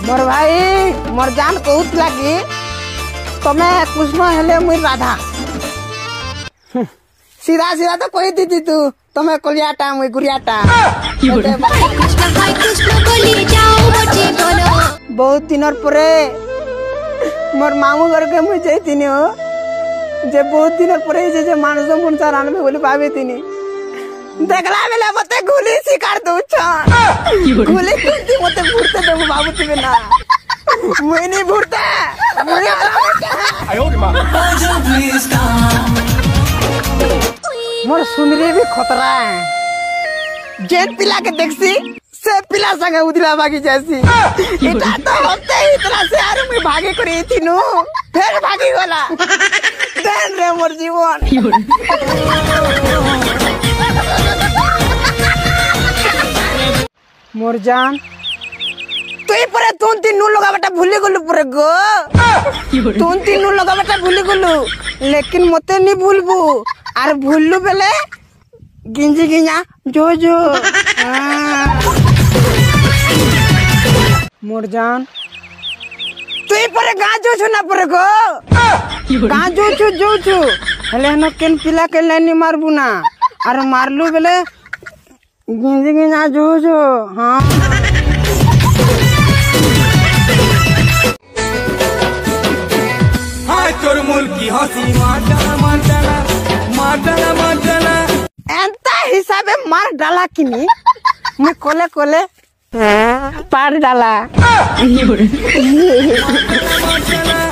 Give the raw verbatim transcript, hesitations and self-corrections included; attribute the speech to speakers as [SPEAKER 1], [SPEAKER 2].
[SPEAKER 1] मोर भाई मोर जान कहत लगी तुम्हें कृष्ण हेले मुई राधा सीधा सीधा तो कोई दीदी तू तुम्हें कोलियाटा मुई गुरियाटा बहुत दिन परे मोर मामू घर के मुई जाइतिनी हो जे बहुत दिन परे जे जे मानस मुनसा रान में बोली भाभी तिनी देखला बेला मते गुली शिकार दउ छ गुली कुंती मते भूरते दउ बाबू तिबे ना मुई नहीं भूरते मुई आयो रे मां मोर सुनरी भी खतरा है जेन पिला के देखसी से पिला संगे उदिला भागी जैसी इटा तो होते ही इतना से आरु में भागे करी थिनु फिर भागी गला देन रे मोर जीवन मोर जान तू ही परे तू तीन नू लगा बेटा भूली गलु परे गो तू तीन नू लगा बेटा भूली गलु लेकिन मते नहीं भूलबू अरे भूललू बेले गिंजी गिंजा जो जो मोर जान तू ही परे गाजो छु ना परे गो गाजो छु जो छु हले हनो केन पिला के लाइन मारबू ना अरे मारलू बेले गिंजी गिंजा जो जो हां
[SPEAKER 2] हाय तोर मुल की हंसी मार मार मार डाला मार डाला
[SPEAKER 1] एंता हिसाबे मार डाला कि नहीं मैं कोले कोले पार डाला